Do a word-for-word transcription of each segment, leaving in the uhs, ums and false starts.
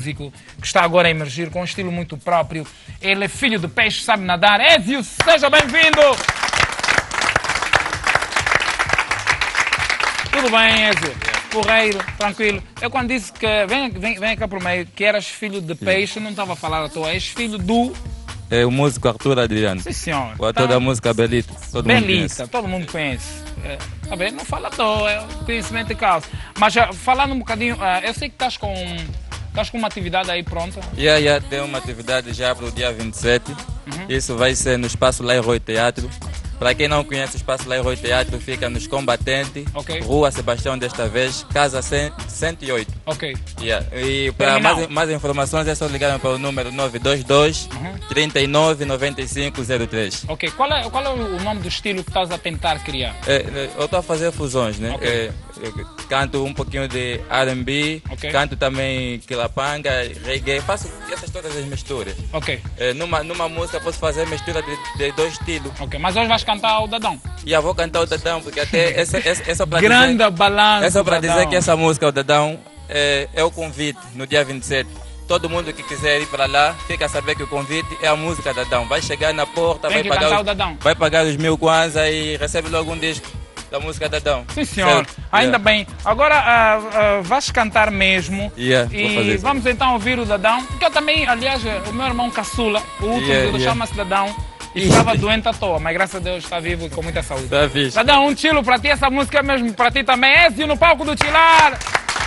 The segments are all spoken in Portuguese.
músico que está agora a emergir com um estilo muito próprio. Ele é filho de peixe, sabe nadar. Ézio, seja bem-vindo! Tudo bem, Ézio? Porreiro, tranquilo. Eu quando disse que, vem, vem, vem cá por meio, que eras filho de peixe, não estava a falar à toa, és filho do... É o músico Arthur Adriano. Sim, senhor. O ator tá. da música Belita. Todo mundo Belita, conhece. todo mundo conhece. É, tá bem? Não fala à toa, é conhecimento de causa. Mas já, falando um bocadinho, uh, eu sei que estás com, estás com uma atividade aí pronta. Yeah, yeah, tem uma atividade já para o dia vinte e sete. Uhum. Isso vai ser no Espaço Leroy Teatro. Para quem não conhece o Espaço Leroy Teatro, fica nos Combatentes, okay. Rua Sebastião desta vez, Casa cento e oito. Ok. Yeah. E para mais, mais informações é só ligar para o número nove dois dois, trinta e nove, noventa e cinco zero três. Ok. Qual é, qual é o nome do estilo que estás a tentar criar? É, eu estou a fazer fusões, né? Okay. É, canto um pouquinho de R and B, okay. canto também quilapanga, reggae, faço essas todas as misturas. Ok. É, numa, numa música posso fazer mistura de, de dois estilos. Ok, mas hoje vais cantar o Dadão. E eu vou cantar o Dadão, porque até essa, essa, essa para Grande dizer, balanço. é só para dizer que essa música, o Dadão, é, é o convite no dia vinte e sete. Todo mundo que quiser ir para lá, fica a saber que o convite é a música Dadão. Vai chegar na porta, Tem vai que pagar, cantar os, o Dadão. vai pagar os mil kwanza e recebe logo um disco da música Dadão. Sim, senhor. Certo? Ainda Yeah. bem. Agora uh, uh, vais cantar mesmo. Yeah, vou e fazer isso. vamos então ouvir o Dadão. Porque eu também, aliás, o meu irmão caçula, o último, Yeah, yeah, yeah. chama-se Dadão. E estava doente à toa, mas graças a Deus está vivo e com muita saúde. Tá visto. Dadão, um chilo para ti, essa música é mesmo para ti também. Ézio no palco do Chilar.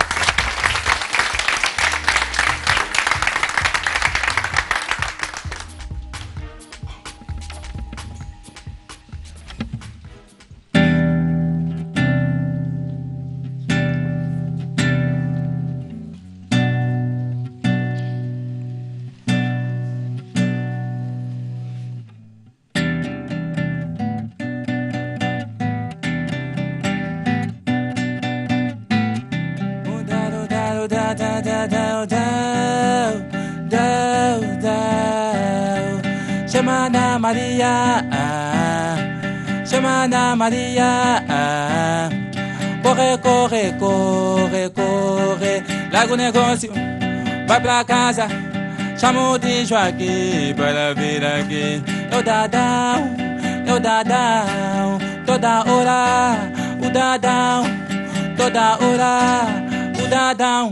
Chamada Maria, chamada Maria, corre, corre, corre, corre, larga o negócio, vai pra casa, chama o de Joaquim para vir aqui. Eu Dadão, eu Dadão, toda hora, o Dadão, toda hora, o Dadão.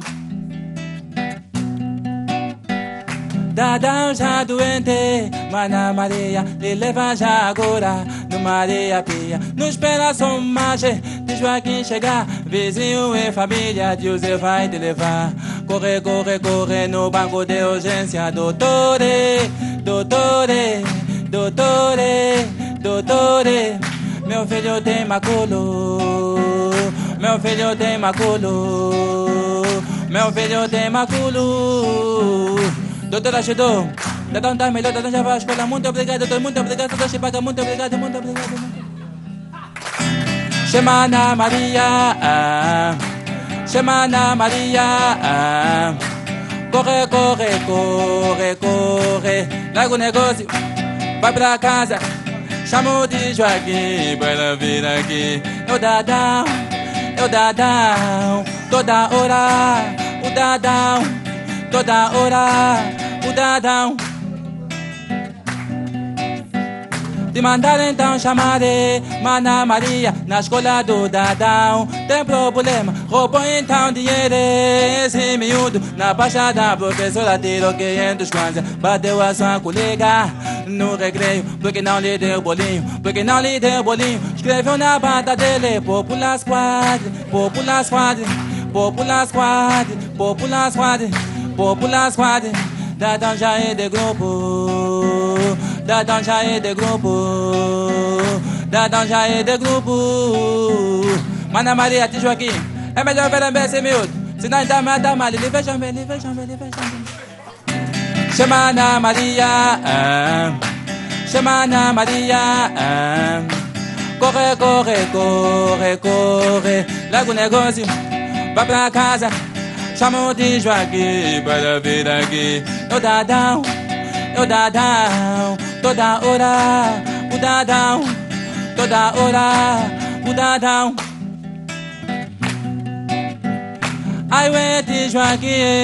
Dadão já doente, Mana Maria, lhe leva já agora no Maria Pia. Não espera só margem de Joaquim chegar, vizinho e família, Deus vai te levar. Corre, corre, corre no banco de urgência, doutore, doutore, doutore, doutore. Meu filho tem maculo, meu filho tem maculo, meu filho tem maculo. Doutor ajudou, Dadão tá melhor, Dadão já vai à escola. Muito obrigado, doutor, muito obrigado, doutor Chipaca, muito obrigado, muito obrigado. Semana Maria, Semana Maria, corre, corre, corre, corre, larga o negócio, vai pra casa, chama o de Joaquim para vir aqui. Eu Dadão, eu Dadão, toda hora, o Dadão, toda hora, o Dadão. Te mandar então chamar de Mana Maria na escola do Dadão. Tem problema, roubou então dinheiro. Esse miúdo na baixa da professora tirou quinhentos kwanza. Bateu a sua colega no recreio, porque não lhe deu bolinho, porque não lhe deu bolinho. Escreveu na bata dele, Popular Squad, Popular Squad, Popular Squad, Popular Squad, Popular Squad. Dadão já é de grupo, Dadão já é de grupo, Dadão já é de grupo. Mana Maria, te Joaquim, é melhor ver a esse miúdo, senão ainda mata mal. Ele vejam bem, ele vejam bem, ele vejam bem. Chama Ana Maria, chama Ana Maria, corre, corre, corre, corre, larga o negócio, vai pra casa. Chama o de Joaquim para vir aqui. Eu Dadão, eu Dadão, toda hora, o Dadão, toda hora, o Dadão. Ai, ué, de Joaquim,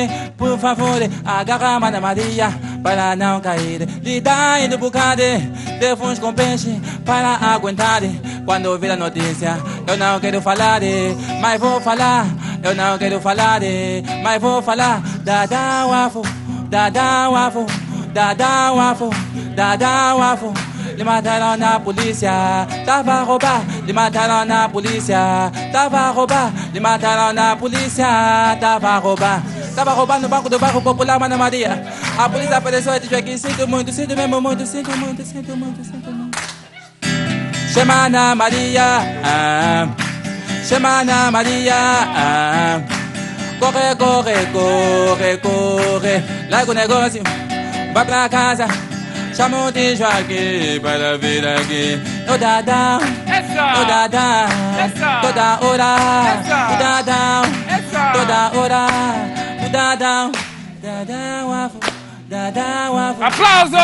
por favor, agarra a Mana Maria para não cair. Lhe dá indo bocado de fundos com peixe para aguentar. Quando ouvir a notícia, eu não quero falar, mas vou falar. Eu não quero falar, mas vou falar. Dada wafo, dada wafo, dada wafo, dada wafo. Lhe mataram na polícia, tava a roubar. Lhe mataram na polícia, tava a roubar. Lhe mataram na polícia, tava a roubar. Tava roubando no banco do bairro popular Mana Maria. A polícia apareceu e disse aqui: sinto muito, sinto mesmo muito, sinto muito, sinto muito, sinto muito. Chama Mana Maria, ah. Chama Mana Maria, ah. Corre, corre, corre, corre. Larga o negócio, vai pra casa. Chama o Tijo aqui para vir aqui. O Dadão, o Dadão, toda hora. O Dadão, toda hora. O Dadão, Dadão, afo, Dadão, afo. Aplausos!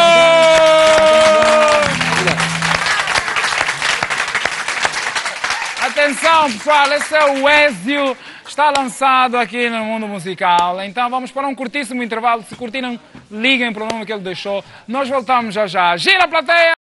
Atenção, pessoal, esse é o Ezio. Está lançado aqui no mundo musical. Então vamos para um curtíssimo intervalo. Se curtiram, liguem para o número que ele deixou. Nós voltamos já já. Gira a plateia!